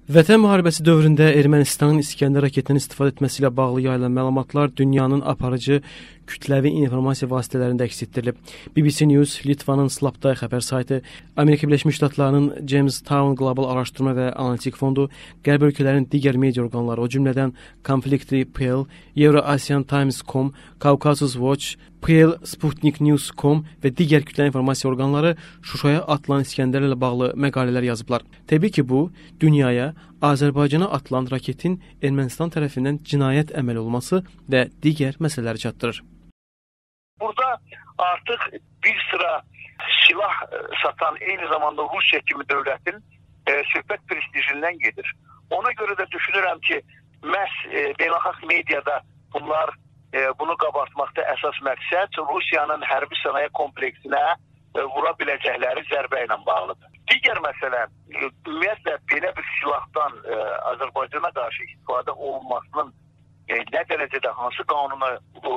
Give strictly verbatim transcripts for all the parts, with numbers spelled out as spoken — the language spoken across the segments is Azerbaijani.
Vətən müharibəsi dövründə Ermənistanın İskəndər raketindən istifadə etməsi ilə bağlı yayılan məlumatlar dünyanın aparıcı kütləvi informasiya vasitələrində əks etdirilib. B B C News, Litvanın Slapday xəbər saytı, Amerika Birləşmiş Ştatlarının Jamestown Global Araşdırma və Analitik Fondu, Qərb ölkələrin digər media orqanları, o cümlədən Conflictly P L, Euro-Asian Times nöqtə com, Caucasus Watch, P L Sputnik News nöqtə com və digər kütləvi informasiya orqanları Şuşaya atılan İskəndər ilə bağlı məqalələr yazıblar. Təbii ki, bu dünyaya Azərbaycana atılan raketin Ermənistan tərəfindən cinayət əməli olması və digər məsələləri çatdırır. Burada artıq bir sıra silah satan eyni zamanda Rusiya kimi dövlətin e, söhbət prestijindən gedir. Ona görə də düşünürəm ki, məhz e, beynəlxalq mediada bunlar e, bunu qabartmaqda əsas məqsəd Rusiyanın hərbi sənaye kompleksinə e, vura biləcəkləri zərbə ilə bağlıdır. Digər məsələ, ümumiyyətlə belə bir silahdan e, Azərbaycana qarşı istifadə olunmasının e, nə dərəcədə hansı qanuna e,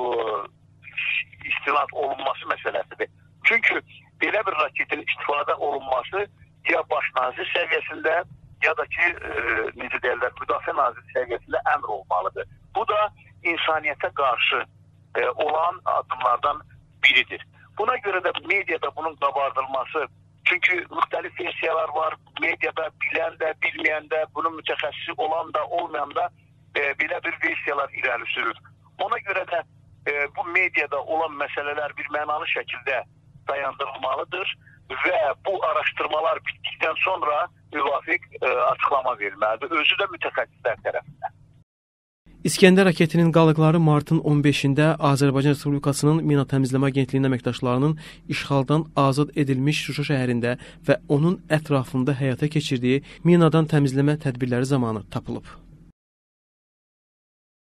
istinad olunması məsələsidir. Çünki belə bir raketin istifadə olunması ya baş nazir səviyyəsində ya da ki, e, necə deyirlər, müdafiə nazir səviyyəsində əmr olmalıdır. Bu da insaniyyətə qarşı e, olan addımlardan biridir. Buna görə də mediada bunun qabardılması, çünki müxtəlif versiyalar var, mediada bilən də, bilməyən də, bunun mütəxəssisi olan da, olmayan da e, belə bir versiyalar irəli sürür. Ona görə də e, bu mediada olan məsələlər bir mənalı şəkildə dayandırılmalıdır və bu araşdırmalar bitdikdən sonra müvafiq e, açıqlama verilməlidir, özü də mütəxəssislər tərəfindən. İskəndər raketinin qalıqları martın on beşində Azərbaycan Respublikasının Mina Təmizləmə Agentliyinin əməkdaşlarının işğaldan azad edilmiş Şuşa şəhərində və onun ətrafında həyata keçirdiyi minadan təmizləmə tədbirləri zamanı tapılıb.